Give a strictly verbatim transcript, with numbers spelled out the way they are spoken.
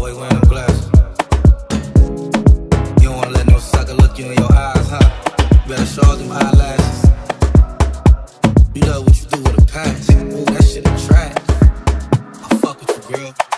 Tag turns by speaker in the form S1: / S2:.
S1: always wearing them glasses. You don't wanna let no sucker look you in your eyes, huh? You better show off them eyelashes. You know what you do with a pass. Ooh, that shit a trash. I fuck with you, girl.